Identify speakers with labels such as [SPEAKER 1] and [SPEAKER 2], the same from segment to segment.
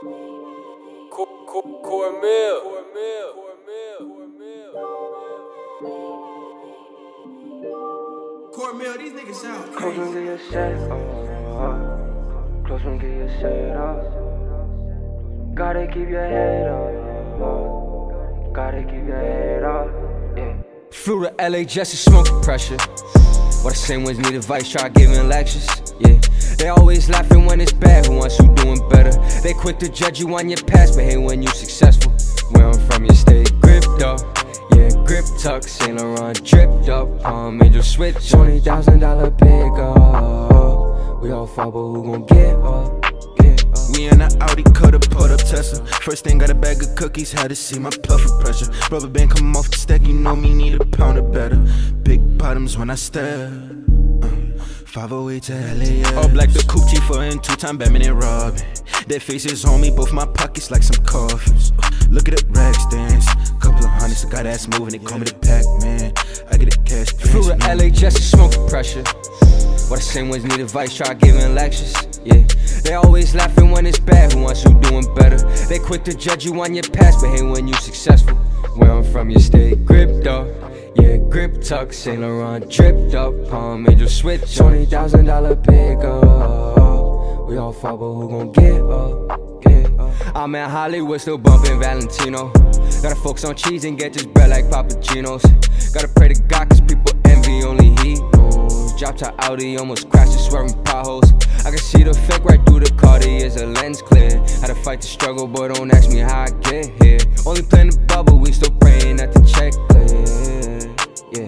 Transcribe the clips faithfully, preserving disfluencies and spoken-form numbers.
[SPEAKER 1] Cormel.
[SPEAKER 2] Cormel, these niggas sound
[SPEAKER 3] Close
[SPEAKER 2] crazy.
[SPEAKER 3] and get your set up. Close and get your set up. Gotta keep your head up. Gotta keep your head up. Yeah.
[SPEAKER 4] Flew to L A just to smoke the pressure. Or the same ones need advice, try giving lectures. Yeah. They always laughing when it's bad, who wants you doing better? They quick to judge you on your past, but hate when you successful. Where I'm from, you stay gripped up. Yeah, grip tuck, Saint Laurent dripped up. Palm Angel switch, twenty thousand dollar pick up. We all fall, but who gon' get up? Get up.
[SPEAKER 5] We in the Audi, coulda pulled up Tesla. First thing got a bag of cookies, had to see my puffer pressure. Rubber band come off the stack, you know me, need a pound of better. Big bottoms when I stare. five oh eight to L A X. All black, the coupe Tifa and two-time Batman and Robin. Their faces on me, both my pockets like some coffins. Look at the rack stands, couple of hundreds, I got ass moving, they call me the Pac-Man. I get a cash
[SPEAKER 4] Flew to L A just to smoke the pressure. Or the same ones need advice, try giving lectures. Yeah, they always laughing when it's bad, who wants you doing better? They quick to judge you on your past, but hate when you successful. Where I'm from, you stay gripped up. Yeah, grip tuck, Saint Laurent dripped up. Palm Angel switch, twenty thousand dollar pick up. We all fall, but who gon' get up? Get up. I'm in Hollywood, still bumping Valentino. Gotta focus on cheese and get this bread like Papa Gino's. Gotta pray to God, cause people envy, only he knows. Dropped her Audi, almost crashed it, swerving potholes. I can see the fake right through the Cartier's a lens clear. Had to fight the struggle, but don't ask me how I get here. Only playing the bubble, we still praying that the check clear. Yeah,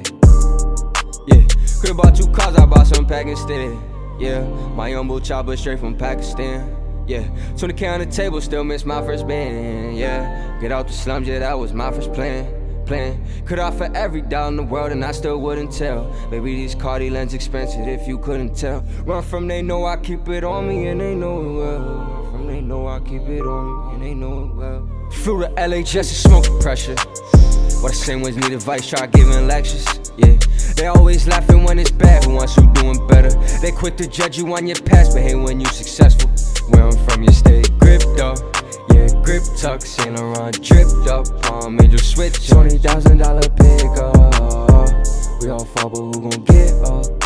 [SPEAKER 4] yeah. Could've bought two cars, I bought some pack instead. Yeah, my humble chopper straight from Pakistan. Yeah, twenty K on the table, still miss my first band. Yeah, get out the slums, yeah, that was my first plan. Plan. Could offer every dollar in the world and I still wouldn't tell. Baby, these Cardi lens expensive if you couldn't tell. Run from they know I keep it on me and they know it well. Run from they know I keep it on me and they know it well. Flew to L A just to smoke the pressure. Or the same ones need advice, try giving lectures. Yeah, they always laughing when it's bad, who wants you doing better? They quick to judge you on your past, but hate when you successful. Where I'm from, you stay gripped up. Yeah, grip tuck, Saint Laurent dripped up. Palm Angel switch, twenty thousand dollar pick up. We all fall, but who gon' get up?